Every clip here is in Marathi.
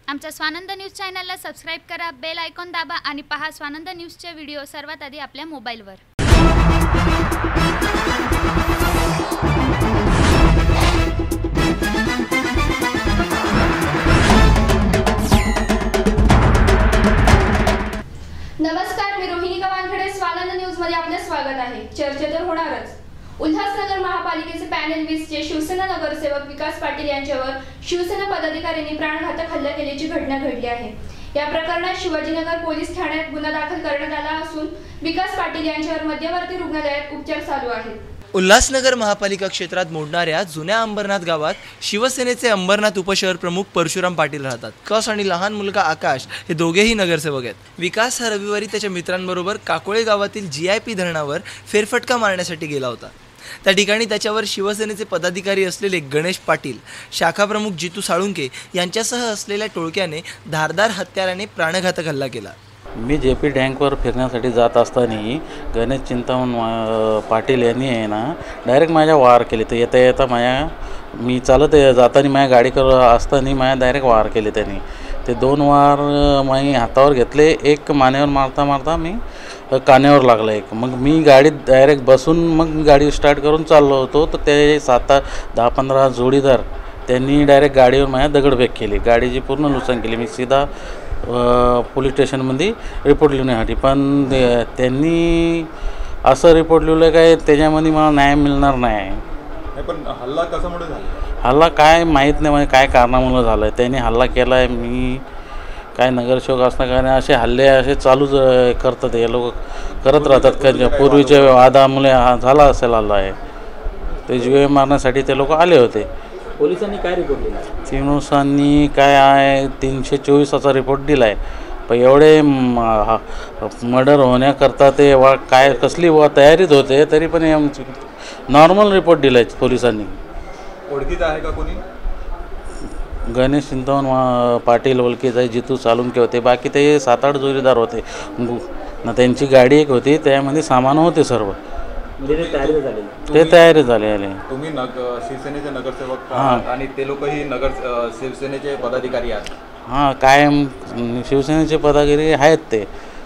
आमच्या स्वानंद न्यूज चॅनलला सबस्क्राइब करा, बेल आयकॉन दाबा आणि पहा स्वानंद न्यूजचे व्हिडिओ सर्वात आधी आपल्या मोबाईलवर। नमस्कार, मी रोहिणी वानखेडे, स्वानंद न्यूज मध्ये आपले स्वागत आहे। चर्चा तर होणारच। उल्हासनगर महापालिकेचे पॅनल 20 चे शिवसेना नगरसेवक विकास पाटील यांच्यावर शिवसेना पदाधिकाऱ्यांनी प्राणघातक हल्ला केल्याची घटना घडली आहे। या प्रकरणात शिवाजीनगर पोलीस ठाण्यात गुन्हा दाखल करण्यात आला असून विकास पाटील यांच्यावर मध्यवर्ती रुग्णालयात उपचार चालू आहेत। उल्हासनगर महापालिका क्षेत्रात मोडणाऱ्या जुन्या अंबरनाथ गावात शिवसेनेचे अंबरनाथ उपशहर प्रमुख परशुराम पाटील राहतात। विकास आणि लहान मुलगा आकाश हे दोघेही नगरसेवक आहेत। विकास हा रविवारी त्याच्या मित्रांबरोबर काकोळे गावातील GIP धरणावर फेरफटका मारण्यासाठी गेला होता। त्या ठिकाणी त्याच्यावर शिवसेनेचे पदाधिकारी असलेले गणेश पाटील, शाखा प्रमुख जितू साळुंके यांच्यासह असलेल्या टोळक्याने धारदार हत्याराने प्राणघातक हल्ला केला। मी JP टँकवर फिरण्यासाठी जात असताना गणेश चिंतामण पाटील यांनी आहे ना डायरेक्ट माझ्या वार केले। तर येता येता मी चालत जाताना माझ्या गाडीकर असताना माझ्या डायरेक्ट वार केले त्यांनी। ते 2 वार मी हातावर घेतले, एक मानेवर मारता मारता मी कानेवर लागला एक। मग मी गाडीत डायरेक्ट बसून मग गाडी स्टार्ट करून चाललो होतो। तर ते 7-10-15 जोडीदार त्यांनी डायरेक्ट गाडीवर माझ्या दगडफेक केली, गाडीची पूर्ण नुकसान केली। मी सीधा पोलीस स्टेशनमध्ये रिपोर्ट लिहिण्यासाठी, पण त्यांनी असं रिपोर्ट लिहिलं काय त्याच्यामध्ये मला न्याय मिळणार नाही। पण हल्ला कशामुळे झाला? हल्ला काय माहीत नाही, म्हणजे काय कारणामुळे झालं आहे त्यांनी हल्ला केला आहे। मी काय नगरसेवक असणं कारण असे हल्ले असे चालूच करतात, हे लोक करत राहतात। का पूर्वीच्या वादामुळे झाला असेल हल्ला आहे, ते जीवे मारण्यासाठी ते लोक आले होते। पोलिसांनी काय रिपोर्ट दिला? पोलिसांनी काय आहे 324 रिपोर्ट दिला आहे। पण एवढे मर्डर होण्याकरता ते काय कसली तयारीत होते, तरी पण नॉर्मल रिपोर्ट दिला आहे पोलिसांनी। ओळखीचं आहे का कोणी? गणेश चिंतामण पाटील ओळखीचं आहे, जितू साळुंके होते, बाकी ते 7-8 जोडीदार होते ना। त्यांची गाडी एक होती, त्यामध्ये सामान होते सर्व। ते तयारी झाले। तुम्ही शिवसेनेचे नगरसेवक आणि ते लोकही शिवसेनेचे पदाधिकारी आहेत? हां, कायम शिवसेनेचे पदाधिकारी आहेत। ते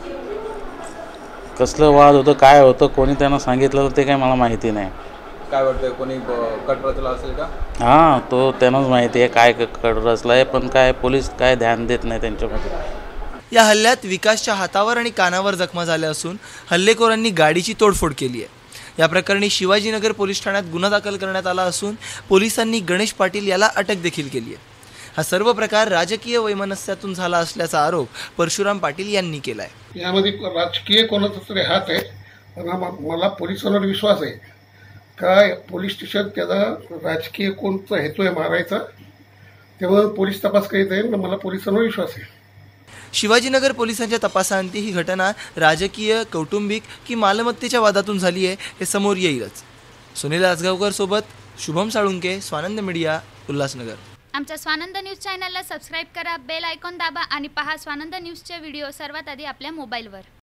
कसलं वाद होतं काय होतं कोणी त्यांना सांगितलं ते काय मला माहिती नाही। काय वाटतं, कोणी कट रचला असेल का? हां, तो त्यांनाच माहिती आहे काय कट रचला आहे, पण काय पोलीस काय ध्यान देत नाही त्यांच्यामध्ये। या हल्ल्यात विकासच्या हातावर आणि कानावर जखमा झाल्या असून हल्लेखोरांनी गाडीची तोडफोड केली आहे। या प्रकरणी शिवाजीनगर पोलीस ठाण्यात गुन्हा दाखल करण्यात आला असून पोलिसांनी गणेश पाटील याला अटक देखील केली आहे। हा सर्व प्रकार राजकीय वैमनस्यातून झाला असल्याचा आरोप परशुराम पाटील यांनी केला आहे। यामध्ये राजकीय कोणाचा तरी हात आहे, पण मला पोलिसांवर विश्वास आहे काय पोलीस स्टेशन त्याचा राजकीय कोणता हेतू आहे मारायचा, तेव्हा पोलीस तपास करीत आहे। मला पोलिसांवर विश्वास आहे। शिवाजीनगर पोलिसांच्या तपासांती ही घटना राजकीय, कौटुंबिक की मालमत्तेच्या वादातून झाली आहे हे समोर येईलच। सुनील आजगावकर सोबत शुभम साळुंके, स्वानंद मीडिया, उल्हासनगर। आमच्या स्वानंद न्यूज चॅनलला सबस्क्राइब करा, बेल आयकॉन दाबा आणि पहा स्वानंद न्यूजचे व्हिडिओ सर्वात आधी आपल्या मोबाईलवर।